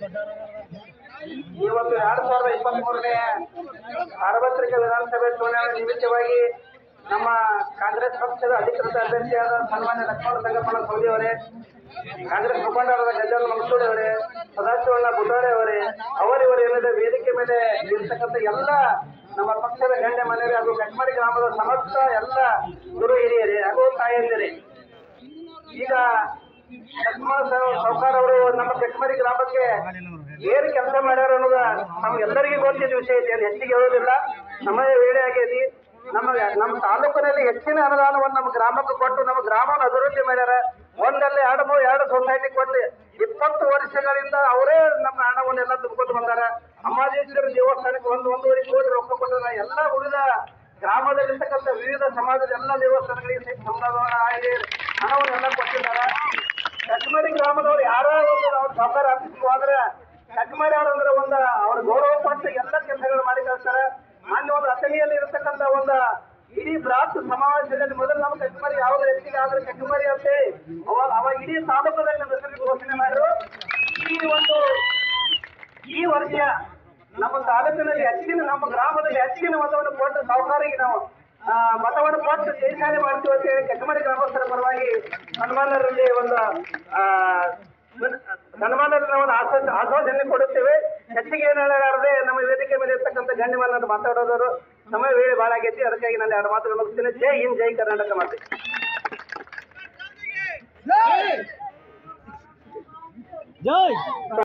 ಈ ಒಂದು 2023ನೇ ಸಾರ್ವತ್ರಿಕ ವಿಧಾನಸಭೆ ಚುನಾವಣೆ ನಿಮಿತ್ತವಾಗಿ ನಮ್ಮ ಕಾಂಗ್ರೆಸ್ ಪಕ್ಷದ ಅಧಿಕೃತ ಅಭ್ಯರ್ಥಿಯಾದ ಸನ್ಮಾನ್ಯ ಲಕ್ಷ್ಮಣ ಸಂಗಪ್ಪನ ಸವದಿ ಅವರೇ, ಕಾಂಗ್ರೆಸ್ ಮುಖಂಡರಾದ ಗಜಾನನ ಮಂಗಸೂಳಿ ಅವರೇ, ಸದಾಶಿವಣ್ಣ ಬುಟಾರೆ ಅವರೇ, ಅವರಿವರ ಏನಿದೆ ವೇದಿಕೆ ಮೇಲೆ ಇರ್ತಕ್ಕಂಥ ಎಲ್ಲ ನಮ್ಮ ಪಕ್ಷದ ಗಣ್ಯ ಮನೆಯರೇ ಹಾಗೂ ಕಟ್ಮಾಡಿ ಗ್ರಾಮದ ಸಮಸ್ತ ಎಲ್ಲ ಗುರು ಹಿರಿಯರೇ ಹಾಗೂ ತಾಯಂದಿರೇ, ಈಗ ಲಕ್ಷ್ಮಣ ಸಾವ್ಕಾರ ಅವರು ನಮ್ಮ ಕಟ್ಮಾಡಿ ಗ್ರಾಮಕ್ಕೆ ಏನು ಕೆಲಸ ಮಾಡ್ಯಾರ ಅನ್ನೋದ ನಮ್ಗೆಲ್ಲರಿಗೂ ಗೊತ್ತಿದ್ದ ವಿಷಯ ಇದೆ. ಅದು ಹೆಚ್ಚಿಗೆ ಹೇಳೋದಿಲ್ಲ, ಸಮಯ ವೇಳೆ ಆಗೈತಿ. ನಮ್ಮ ತಾಲೂಕಿನಲ್ಲಿ ಹೆಚ್ಚಿನ ಅನುದಾನವನ್ನು ನಮ್ಮ ಗ್ರಾಮಕ್ಕೆ ಕೊಟ್ಟು ನಮ್ಮ ಗ್ರಾಮವನ್ನು ಅಭಿವೃದ್ಧಿ ಮಾಡ್ಯಾರ. ಒಂದಲ್ಲಿ ಎರಡು ಸೊಸೈಟಿ ಕೊಟ್ಟು 20 ವರ್ಷಗಳಿಂದ ಅವರೇ ನಮ್ಮ ಹಣವನ್ನೆಲ್ಲ ತುಂಬಿಕೊಂಡು ಬಂದಾರ. ಅಮ್ಮಾಜೇಶ್ವರ ದೇವಸ್ಥಾನಕ್ಕೆ 1.5 ಕೋಟಿ ರೊಕ್ಕ ಕೊಟ್ಟಾರ. ಎಲ್ಲ ಉಳಿದ ಗ್ರಾಮದಲ್ಲಿರ್ತಕ್ಕಂಥ ವಿವಿಧ ಸಮಾಜದ ಎಲ್ಲ ದೇವಸ್ಥಾನಗಳಿಗೆ ಹಣವನ್ನೆಲ್ಲ ಕೊಟ್ಟಿದ್ದಾರೆ. ಕಟ್ಮಾಡಿ ಗ್ರಾಮದವ್ರು ಯಾರೋ ಒಂದು ಅವ್ರ ಸಹಕಾರ ಆಫೀಸ್ಗೆ ಕಟ್ಮಾಡಿ ಅವರಂದ್ರೆ ಒಂದು ಅವ್ರ ಗೌರವ ಪಟ್ಟು ಎಲ್ಲ ಕೆಲಸಗಳು ಮಾಡಿ ಕಳಿಸ್ತಾರೆ. ಮಾನ್ಯ ಒಂದು ಅಸಲಿಯಲ್ಲಿ ಇರತಕ್ಕಂಥ ಒಂದು ಇಡೀ ಬೃಹತ್ ಸಮಾವೇಶದಲ್ಲಿ ಮೊದಲು ನಮ್ಮ ಕಟ್ಮಾಡಿ ಯಾವಾಗ ಹೆಚ್ಚಿಗೆ ಆದ್ರೆ ಕಟ್ಮಾಡಿ ಅಂತ ಅವಾಗ ಇಡೀ ತಾಲೂಕದಲ್ಲಿ ನಮ್ಮ ಹೆಸರಿಗೆ ಘೋಷಣೆ ಮಾಡಿದ್ರು. ಈ ವರ್ಷ ನಮ್ಮ ತಾಲೂಕಿನಲ್ಲಿ ಹೆಚ್ಚಿನ ನಮ್ಮ ಗ್ರಾಮದಲ್ಲಿ ಹೆಚ್ಚಿನ ಮತವನ್ನು ಕೊಟ್ಟು ಸಾಹುಕಾರಿಗೆ ನಾವು ಮತವನ್ನು ಕೊಟ್ಟು ಜಯಶಾಲಿ ಮಾಡ್ತೀವಿ ಅಂತ ಹೇಳಿ ಕಟ್ಮಾಡಿ ಗ್ರಾಮಸ್ಥರ ಪರವಾಗಿ ಸನ್ಮಾನರಲ್ಲಿ ಒಂದು ಆಶ್ವಾಸನೆ ಕೊಡುತ್ತೇವೆ. ಹೆಚ್ಚಿಗೆ ಏನು ಹೇಳಲಾರದೆ ನಮ್ಮ ವೇದಿಕೆ ಮೇಲೆ ಇರ್ತಕ್ಕಂಥ ಗಣ್ಯಮಾನ್ಯರು ಮಾತಾಡೋದವರು ಸಮಯ ವೇಳೆ ಭಾಳ ಆಗೈತಿ. ಅದಕ್ಕಾಗಿ ನಾನು 2 ಮಾತುಗಳು ಮುಗಿಸ್ತೇನೆ. ಜೈ ಹಿಂದ್, ಜೈ ಕರ್ನಾಟಕ ಮಾತೆ. ಜೈ